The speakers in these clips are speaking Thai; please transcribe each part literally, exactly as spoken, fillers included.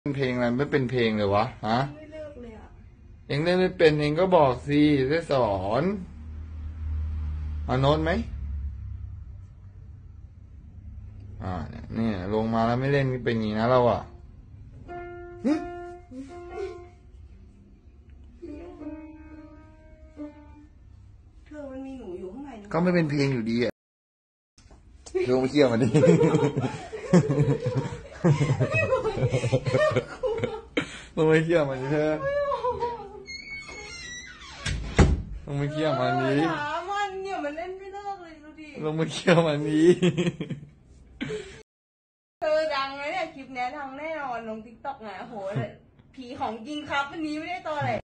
เป็นเพลงอะไรไม่เป็นเพลงเลยวะฮะไม่เลิกเลยอ่ะเองเล่นไม่เป็นเองก็บอกสิได้สอนเอาโน้ตไหมอ่าเนี่ยลงมาแล้วไม่เล่นเป็นอย่างนี้นะเราอ่ะเธอมันมีหนูอยู่ข้างในก็ไม่เป็นเพลงอยู่ดีอ่ะลงไปเที่ยวมันดิลงไปเที่ยวมันดิเธอลงไปเที่ยวมันดิหามันเนี่ยมันเล่นไม่เลิกเลยดูดิลงไปเที่ยวมันดิเธอดังเลยเนี่ยคลิปนี้ดังแน่นอนลงติ๊กต็อกไงโหผีของจริงครับวันนี้ไม่ได้ตัวอะไร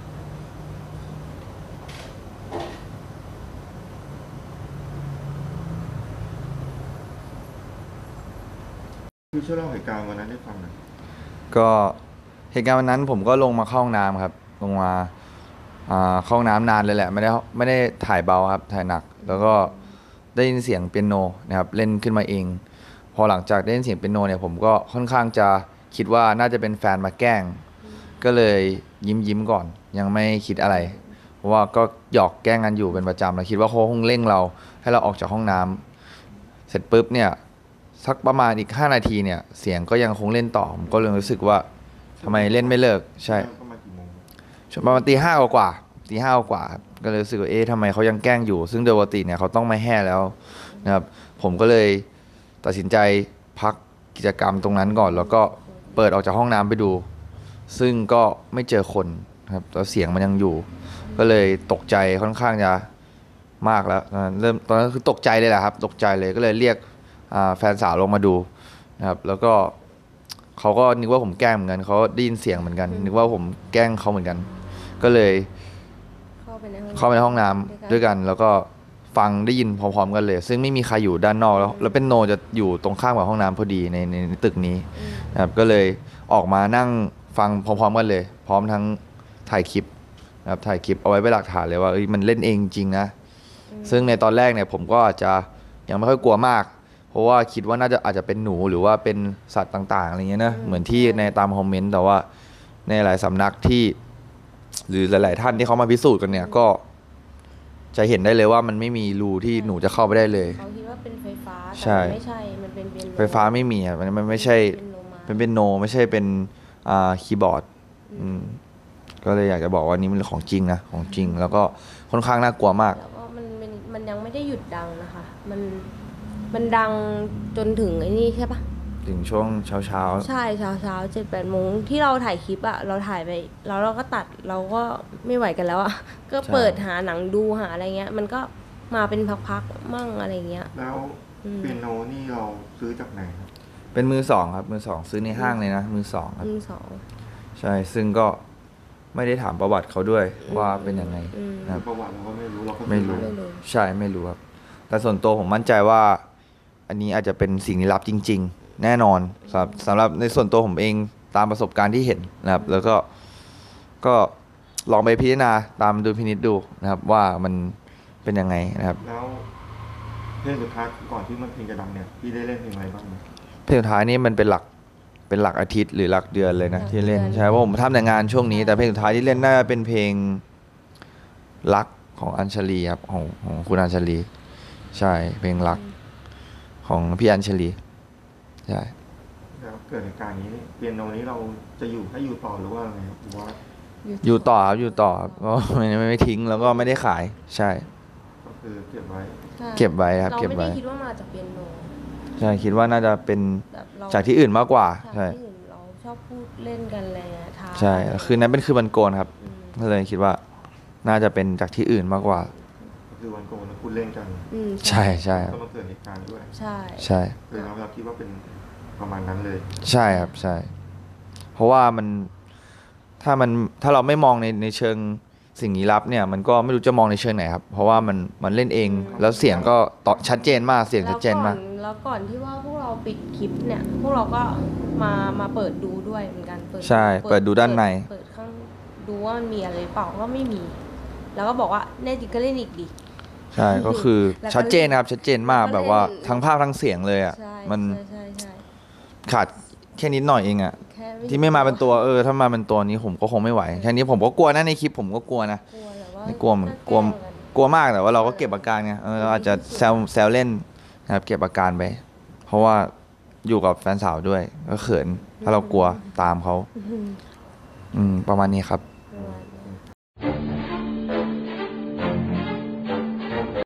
คือช่วยเล่าเหตุการณ์วันนั้นให้ฟังหน่อยก็เหตุการณ์วันนั้นผมก็ลงมาเข้าห้องน้ำครับลงมาเข้าห้องน้ำนานเลยแหละไม่ได้ไม่ได้ถ่ายเบาครับถ่ายหนักแล้วก็ได้ยินเสียงเปียโนนะครับเล่นขึ้นมาเองพอหลังจากได้ยินเสียงเปียโนเนี่ยผมก็ค่อนข้างจะคิดว่าน่าจะเป็นแฟนมาแกล้งก็เลยยิ้มยิ้มก่อนยังไม่คิดอะไรเพราะว่าก็หยอกแกล้งกันอยู่เป็นประจำแล้วคิดว่าเขาคงเร่งเราให้เราออกจากห้องน้ำเสร็จปุ๊บเนี่ยสักประมาณอีกห้านาทีเนี่ยเสียงก็ยังคงเล่นต่อผมก็เลยรู้สึกว่าทำไมเล่นไม่เลิกใช่ประมาณตีห้ากว่าตีห้ากว่าก็เลยรู้สึกว่าเอ๊ะทำไมเขายังแกล้งอยู่ซึ่งโดยปกติเนี่ยเขาต้องไม่แห่แล้วนะครับผมก็เลยตัดสินใจพักกิจกรรมตรงนั้นก่อนแล้วก็เปิดออกจากห้องน้ำไปดูซึ่งก็ไม่เจอคนครับแล้วเสียงมันยังอยู่ก็เลยตกใจค่อนข้างจะมากแล้วเริ่มตอนนั้นคือตกใจเลยแหละครับตกใจเลยก็เลยเรียกแฟนสาวลงมาดูนะครับแล้วก็เขาก็นึกว่าผมแกล้งเหมือนกันเขาได้ยินเสียงเหมือนกันนึกว่าผมแกล้งเขาเหมือนกันก็เลยเข้าไปในห้องน้ำด้วยกันแล้วก็ฟังได้ยินพร้อมๆกันเลยซึ่งไม่มีใครอยู่ด้านนอกแล้วแล้วเป็นโนจะอยู่ตรงข้ามกับห้องน้ำพอดีในในตึกนี้นะครับก็เลยออกมานั่งฟังพร้อมๆกันเลยพร้อมทั้งถ่ายคลิปนะครับถ่ายคลิปเอาไว้เป็นหลักฐานเลยว่ามันเล่นเองจริงนะซึ่งในตอนแรกเนี่ยผมก็อาจจะยังไม่ค่อยกลัวมากเพราะว่าคิดว่าน่าจะอาจจะเป็นหนูหรือว่าเป็นสัตว์ต่างๆอะไรเงี้ยนะเหมือนที่ในตามคอมเมนต์แต่ว่าในหลายสำนักที่หรือหลายๆท่านที่เขามาพิสูจน์กันเนี่ยก็จะเห็นได้เลยว่ามันไม่มีรูที่หนูจะเข้าไปได้เลยเขาคิดว่าเป็นไฟฟ้าใช่ไม่ใช่มันเป็นไฟฟ้าไม่มีอ่ะมันมันไม่ใช่เป็นเป็นโนไม่ใช่เป็นอ่าคีย์บอร์ดอืมก็เลยอยากจะบอกว่านี่มันของจริงนะของจริงแล้วก็ค่อนข้างน่ากลัวมากแล้วก็มันมันมันยังไม่ได้หยุดดังนะคะมันมันดังจนถึงไอ้นี่ใช่ปะถึงช่วงเช้าเช้าใช่เช้าเช้าเจ็ดแปดโมงที่เราถ่ายคลิปอะเราถ่ายไปแล้วเราก็ตัดเราก็ไม่ไหวกันแล้วอะก็เปิดหาหนังดูหาอะไรเงี้ยมันก็มาเป็นพักๆมั่งอะไรเงี้ยแล้วเปียโนนี่เราซื้อจากไหนครับเป็นมือสองครับมือสองซื้อในห้างเลยนะมือสองครับมือสองใช่ซึ่งก็ไม่ได้ถามประวัติเขาด้วยว่าเป็นยังไงนะประวัติเราก็ไม่รู้เราก็ไม่รู้ใช่ไม่รู้ครับแต่ส่วนตัวผมมั่นใจว่าอันนี้อาจจะเป็นสิ่งลี้ลับจริงๆแน่นอนครับสำหรับในส่วนตัวผมเองตามประสบการณ์ที่เห็นนะครับแล้วก็ก็ลองไปพิจารณาตามดูพินิจดูนะครับว่ามันเป็นยังไงนะครับแล้วเพลงสุดท้ายก่อนที่มันเพลงจะดังเนี่ยพี่ได้เล่นเพลงอะไรบ้างไหมเพลงสุดท้ายนี่มันเป็นหลักเป็นหลักอาทิตย์หรือหลักเดือนเลยนะที่เล่นใช่เพราะผมทำแต่งานช่วงนี้แต่เพลงสุดท้ายที่เล่นน่าจะเป็นเพลงรักของอัญชลีครับของของคุณอัญชลีใช่เพลงรักของพี่อัญชลีใช่แล้วเกิดเหตุการณ์นี้เปียโนนี้เราจะอยู่ให้อยู่ต่อหรือว่าไงหรือว่าอยู่ต่อครับอยู่ต่อครับก็ไม่ไม่ทิ้งแล้วก็ไม่ได้ขายใช่ก็คือเก็บไว้เก็บไว้ครับเก็บไว้เราไม่ได้คิดว่ามาจากเปียโนใช่คิดว่าน่าจะเป็นจากที่อื่นมากกว่าใช่ที่อื่นเราชอบพูดเล่นกันอะไรเงี้ยท้าใช่คืนนั้นเป็นคืนวันโกนครับก็เลยคิดว่าน่าจะเป็นจากที่อื่นมากกว่าคือวันโกนพูดเล่นกันใช่ใช่ก็มาเกิดเหตุการณ์ด้วยใช่ใช่คือเราคิดว่าเป็นประมาณนั้นเลยใช่ครับใช่เพราะว่ามันถ้ามันถ้าเราไม่มองในในเชิงสิ่งลี้ลับเนี่ยมันก็ไม่รู้จะมองในเชิงไหนครับเพราะว่ามันมันเล่นเองแล้วเสียงก็ต่อชัดเจนมากเสียงชัดเจนมากแล้วก่อนที่ว่าพวกเราปิดคลิปเนี่ยพวกเราก็มามาเปิดดูด้วยเหมือนกันเปิดใช่เปิดดูด้านในเปิดข้างดูว่ามันมีอะไรเปล่าก็ไม่มีแล้วก็บอกว่าแน่จริงก็เล่นอีกดิใช่ก็คือชัดเจนครับชัดเจนมากแบบว่าทั้งภาพทั้งเสียงเลยอ่ะมันขาดแค่นิดหน่อยเองอ่ะแค่ที่ไม่มาเป็นตัวเออถ้ามาเป็นตัวนี้ผมก็คงไม่ไหวแค่นี้ผมก็กลัวนะในคลิปผมก็กลัวนะกลัวแต่ว่าไม่กลัวเหมือนกลัวกลัวมากแต่ว่าเราก็เก็บอาการไงเออเราอาจจะแซวแซวเล่นนะครับเก็บอาการไปเพราะว่าอยู่กับแฟนสาวด้วยก็เขินถ้าเรากลัวตามเขาอืมอืมประมาณนี้ครับ